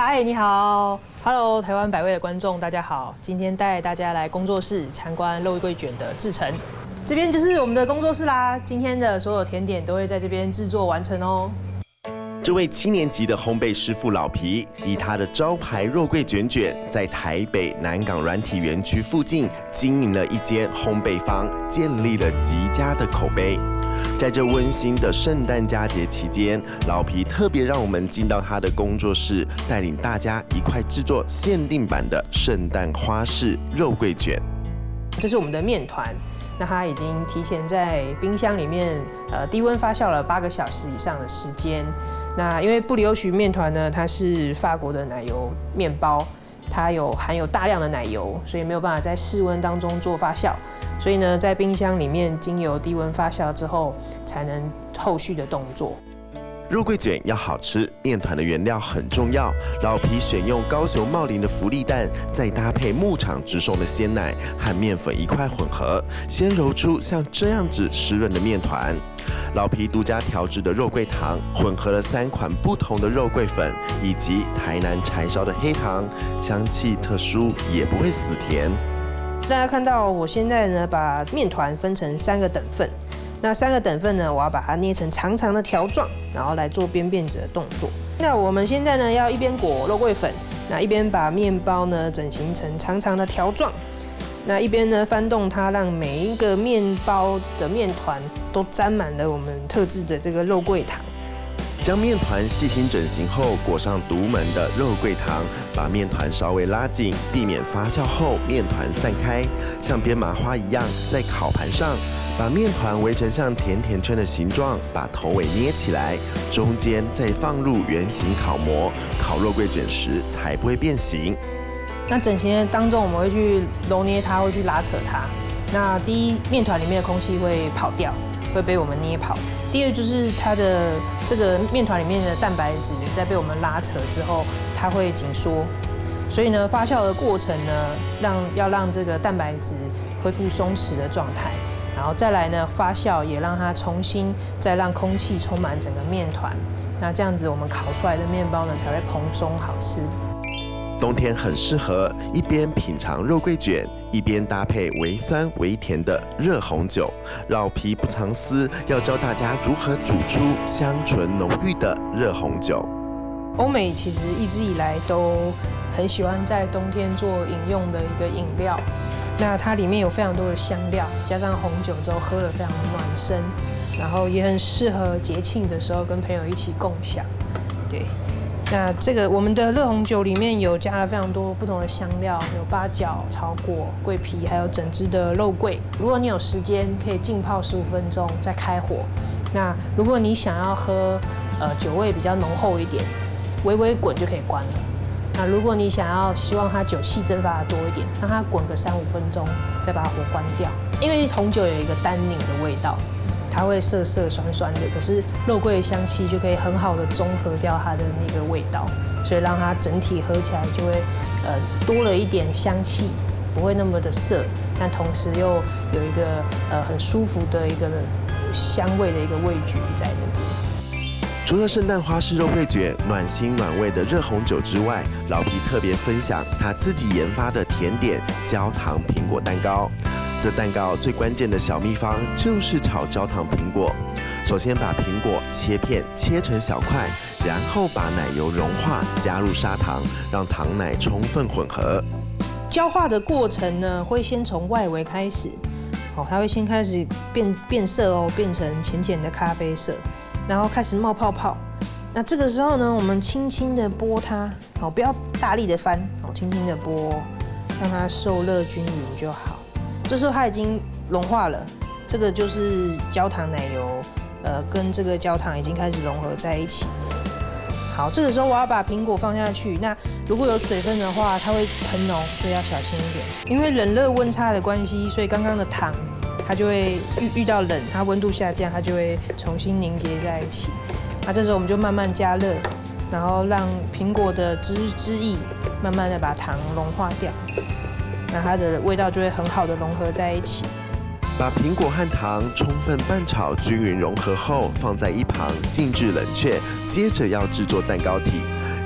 嗨，你好 ，Hello， 台湾百味的观众，大家好。今天带大家来工作室参观肉桂卷的制成。这边就是我们的工作室啦。今天的所有甜点都会在这边制作完成哦。 这位7年级的烘焙师傅老皮，以他的招牌肉桂卷卷，在台北南港软体园区附近经营了一间烘焙坊，建立了极佳的口碑。在这温馨的圣诞佳节期间，老皮特别让我们进到他的工作室，带领大家一块制作限定版的圣诞花式肉桂卷。 这是我们的面团，那它已经提前在冰箱里面低温发酵了8个小时以上的时间。那因为布里欧许面团呢，它是法国的奶油面包，它含有大量的奶油，所以没有办法在室温当中做发酵。所以呢，在冰箱里面经由低温发酵之后，才能后续的动作。 肉桂卷要好吃，面团的原料很重要。老皮选用高雄茂林的福利蛋，再搭配牧场直送的鲜奶和面粉一块混合，先揉出像这样子湿润的面团。老皮独家调制的肉桂糖，混合了3款不同的肉桂粉，以及台南柴烧的黑糖，香气特殊，也不会死甜。 大家看到我现在呢，把面团分成3个等份。那3个等份呢，我要把它捏成长长的条状，然后来做边辫子的动作。那我们现在呢，要一边裹肉桂粉，那一边把面包呢整形成长长的条状。那一边呢翻动它，让每一个面包的面团都沾满了我们特制的这个肉桂糖。 将面团细心整形后，裹上独门的肉桂糖，把面团稍微拉紧，避免发酵后面团散开，像编麻花一样，在烤盘上把面团围成像甜甜圈的形状，把头尾捏起来，中间再放入圆形烤模，烤肉桂卷时才不会变形。 那整形的当中，我们会去揉捏它，会去拉扯它。那第一，面团里面的空气会跑掉，会被我们捏跑。第二，就是它的这个面团里面的蛋白质在被我们拉扯之后，它会紧缩。所以呢，发酵的过程呢，要让这个蛋白质恢复松弛的状态。然后再来呢，发酵也让它重新再让空气充满整个面团，那这样子我们烤出来的面包呢才会蓬松好吃。 冬天很适合一边品尝肉桂卷，一边搭配微酸微甜的热红酒。老皮不藏私，要教大家如何煮出香醇浓郁的热红酒。 欧美其实一直以来都很喜欢在冬天做饮用的一个饮料。那它里面有非常多的香料，加上红酒之后喝了非常的暖身，然后也很适合节庆的时候跟朋友一起共享。对，那这个我们的热红酒里面有加了非常多不同的香料，有八角、草果、桂皮，还有整只的肉桂。如果你有时间，可以浸泡15分钟再开火。那如果你想要喝酒味比较浓厚一点，微微滚就可以关了。那如果你希望它酒气蒸发的多一点，让它滚个3-5分钟，再把火关掉。因为红酒有一个单宁的味道，它会涩涩酸酸的，可是肉桂的香气就可以很好的中和掉它的那个味道，所以让它整体喝起来就会多了一点香气，不会那么的涩，但同时又有一个很舒服的一个香味的一个味觉在那边。 除了圣诞花式肉桂卷、暖心暖胃的热红酒之外，老皮特别分享他自己研发的甜点焦糖苹果蛋糕。这蛋糕最关键的小秘方就是炒焦糖苹果。首先把苹果切片，切成小块，然后把奶油融化，加入砂糖，让糖奶充分混合。 焦化的过程呢，会先从外围开始，它会先开始变色哦，变成浅浅的咖啡色。然后开始冒泡泡，那这个时候呢，我们轻轻的拨它，不要大力的翻，轻轻的拨，让它受热均匀就好。这时候它已经融化了，这个就是焦糖奶油，跟这个焦糖已经开始融合在一起。好，这个时候我要把苹果放下去，那如果有水分的话，它会喷哦，所以要小心一点。因为冷热温差的关系，所以刚刚的糖它就会遇到冷，它温度下降，它就会重新凝结在一起。那这时候我们就慢慢加热，然后让苹果的汁液慢慢的把糖融化掉，那它的味道就会很好的融合在一起。 把苹果和糖充分拌炒均匀融合后，放在一旁静置冷却。接着要制作蛋糕体，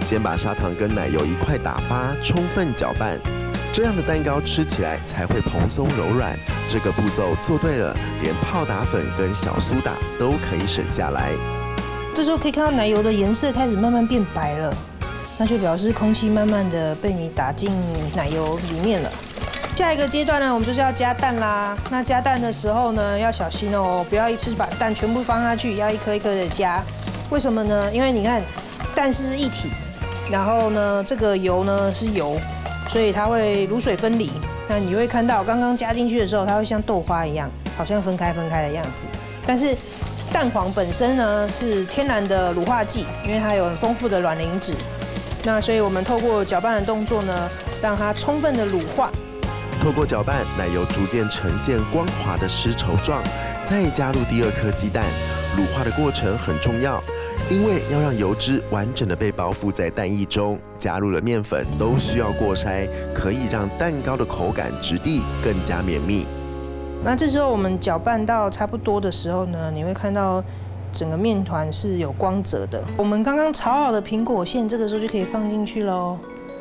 先把砂糖跟奶油一块打发，充分搅拌。这样的蛋糕吃起来才会蓬松柔软。这个步骤做对了，连泡打粉跟小苏打都可以省下来。 这时候可以看到奶油的颜色开始慢慢变白了，那就表示空气慢慢的被你打进奶油里面了。下一个阶段呢，我们就是要加蛋啦。那加蛋的时候呢，要小心哦，不要一次把蛋全部放下去，要一颗一颗的加。为什么呢？因为你看，蛋是一体，然后呢，这个油呢是油，所以它会卤水分离。那你会看到刚刚加进去的时候，它会像豆花一样，好像分开的样子。但是蛋黄本身呢是天然的乳化剂，因为它有很丰富的卵磷脂。那所以我们透过搅拌的动作呢，让它充分的乳化。 透过搅拌，奶油逐渐呈现光滑的丝绸状，再加入第2颗鸡蛋。乳化的过程很重要，因为要让油脂完整的被包覆在蛋液中，加入了面粉都需要过筛，可以让蛋糕的口感质地更加绵密。 那这时候我们搅拌到差不多的时候呢，你会看到整个面团是有光泽的。我们刚刚炒好的苹果馅，这个时候就可以放进去喽。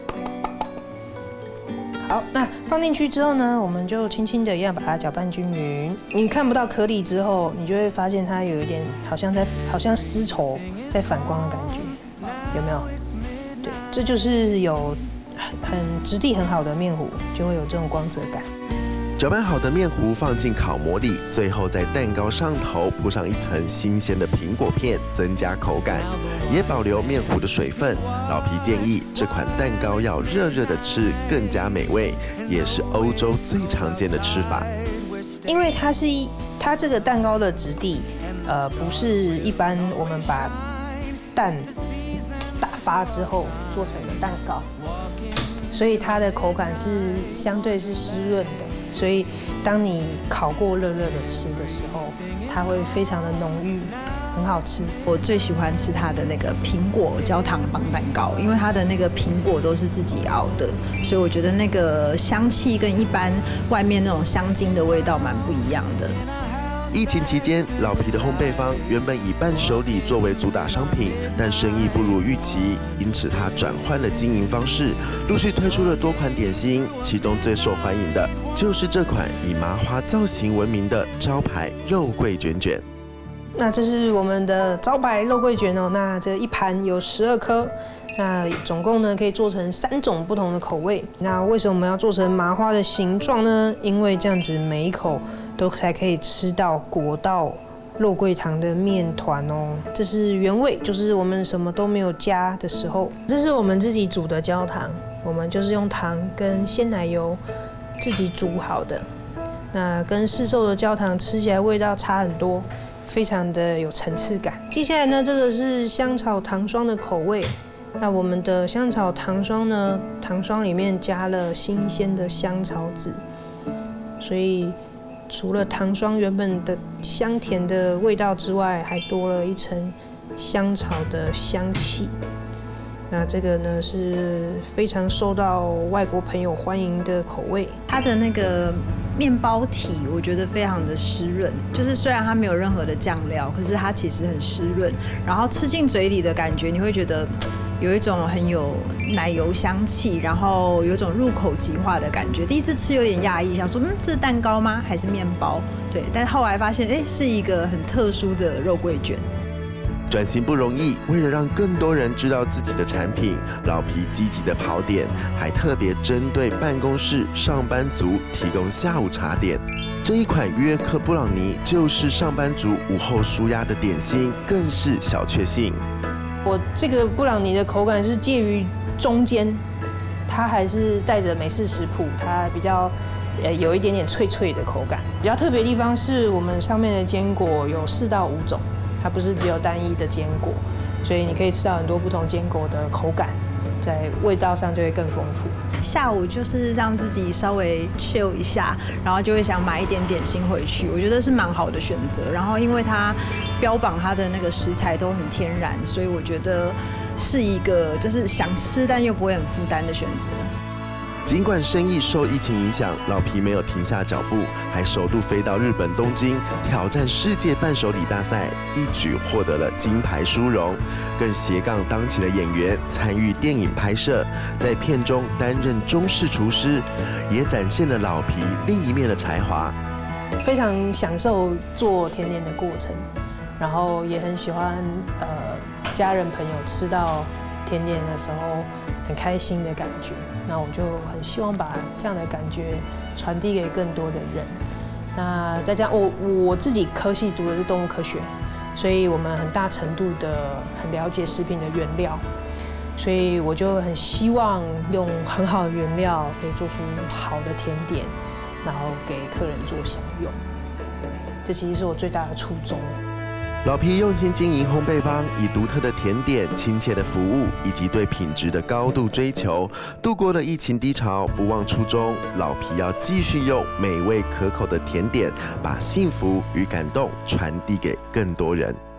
好，那放进去之后呢，我们就轻轻的一样把它搅拌均匀。你看不到颗粒之后，你就会发现它有一点好像丝绸在反光的感觉，有没有？对，这就是有很质地很好的面糊，就会有这种光泽感。 搅拌好的面糊放进烤模里，最后在蛋糕上头铺上一层新鲜的苹果片，增加口感，也保留面糊的水分。老皮建议这款蛋糕要热热的吃，更加美味，也是欧洲最常见的吃法。 因为它这个蛋糕的质地，不是一般我们把蛋打发之后做成的蛋糕，所以它的口感是相对是湿润的。所以，当你烤过热热的吃的时候，它会非常的浓郁，很好吃。 我最喜欢吃它的那个苹果焦糖棒蛋糕，因为它的那个苹果都是自己熬的，所以我觉得那个香气跟一般外面那种香精的味道蛮不一样的。 疫情期间，老皮的烘焙坊原本以伴手礼作为主打商品，但生意不如预期，因此他转换了经营方式，陆续推出了多款点心，其中最受欢迎的就是这款以麻花造型闻名的招牌肉桂卷卷。 那这是我们的招牌肉桂卷哦，那这一盘有12颗，那总共呢可以做成3种不同的口味。那为什么我们要做成麻花的形状呢？因为这样子每一口都才可以吃到裹到肉桂糖的面团哦。这是原味，就是我们什么都没有加的时候。这是我们自己煮的焦糖，我们就是用糖跟鲜奶油自己煮好的。那跟市售的焦糖吃起来味道差很多，非常的有层次感。接下来呢，这个是香草糖霜的口味。那我们的香草糖霜呢，糖霜里面加了新鲜的香草籽，所以除了糖霜原本的香甜的味道之外，还多了一层香草的香气。那这个呢是非常受到外国朋友欢迎的口味。 它的那个面包体我觉得非常的湿润，就是虽然它没有任何的酱料，可是它其实很湿润，然后吃进嘴里的感觉，你会觉得有一种很有奶油香气，然后有一种入口即化的感觉。第一次吃有点讶异，想说这是蛋糕吗？还是面包？对，但后来发现是一个很特殊的肉桂卷。 转型不容易，为了让更多人知道自己的产品，老皮积极的跑点，还特别针对办公室上班族提供下午茶点。这一款约克布朗尼就是上班族午后舒压的点心，更是小确幸。 我这个布朗尼的口感是介于中间，它还是带着美式食谱，它比较有一点点脆脆的口感。比较特别的地方是我们上面的坚果有4到5种。它不是只有单一的坚果，所以你可以吃到很多不同坚果的口感，在味道上就会更丰富。 下午就是让自己稍微 chill 一下，然后就会想买一点点心回去，我觉得是蛮好的选择。然后因为它标榜它的那个食材都很天然，所以我觉得是一个就是想吃但又不会很负担的选择。 尽管生意受疫情影响，老皮没有停下脚步，还首度飞到日本东京挑战世界伴手礼大赛，一举获得了金牌殊荣，更斜杠当起了演员，参与电影拍摄，在片中担任中式厨师，也展现了老皮另一面的才华。 非常享受做甜点的过程，然后也很喜欢家人朋友吃到甜点的时候很开心的感觉。那我就很希望把这样的感觉传递给更多的人。那再加上我自己科系读的是动物科学，所以我们很大程度的很了解食品的原料，所以我就很希望用很好的原料可以做出好的甜点，然后给客人做享用。对，这其实是我最大的初衷。 老皮用心经营烘焙坊，以独特的甜点、亲切的服务以及对品质的高度追求，度过了疫情低潮，不忘初衷。老皮要继续用美味可口的甜点，把幸福与感动传递给更多人。